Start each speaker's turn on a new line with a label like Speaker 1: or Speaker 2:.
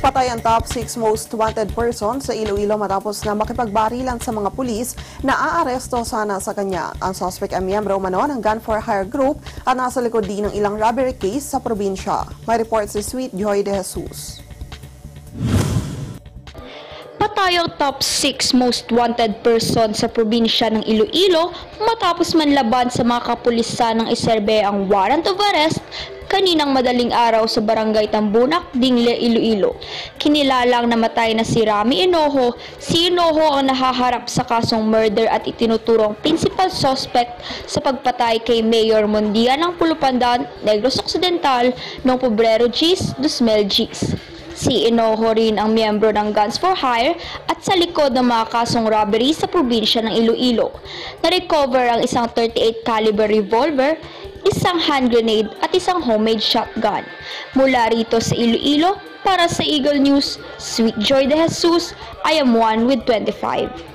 Speaker 1: Patay ang top 6 most wanted person sa Iloilo matapos na makipagbarilan sa mga pulis na aaresto sana sa kanya. Ang suspect ay miyembro umano ng Gun for Hire group at nasa likod din ng ilang robbery case sa probinsya. May report si Sweet Joy De Jesus.
Speaker 2: Patay ang top 6 most wanted person sa probinsya ng Iloilo matapos manlaban sa mga kapulisan ng iserbe ang warrant of arrest kaninang madaling araw sa barangay Tambunak, Dingle, Iloilo. Kinilalang namatay na si Rami Enojo. Si Enojo ang nahaharap sa kasong murder at itinuturong principal suspect sa pagpatay kay Mayor Mondia ng Pulupandan, Negros Occidental noong Pebrero 10, 2010. Si Enojo rin ang miyembro ng Guns for Hire at sa likod ng mga kasong robbery sa probinsya ng Iloilo. Na-recover ang isang 38 caliber revolver, isang hand grenade at isang homemade shotgun. Mula rito sa Iloilo, para sa Eagle News, Sweet Joy De Jesus, I am one with 25.